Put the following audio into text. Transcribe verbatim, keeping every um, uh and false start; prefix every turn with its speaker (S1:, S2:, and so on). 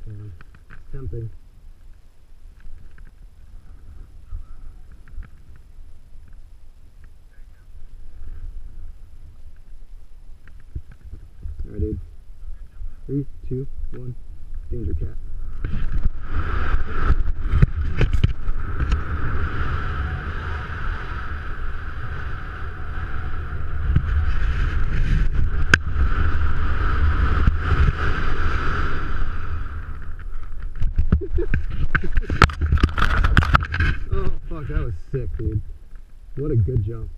S1: can. It's tempting. Alright, dude. Three, two, one. Danger cat. Oh fuck, that was sick, dude. What a good jump.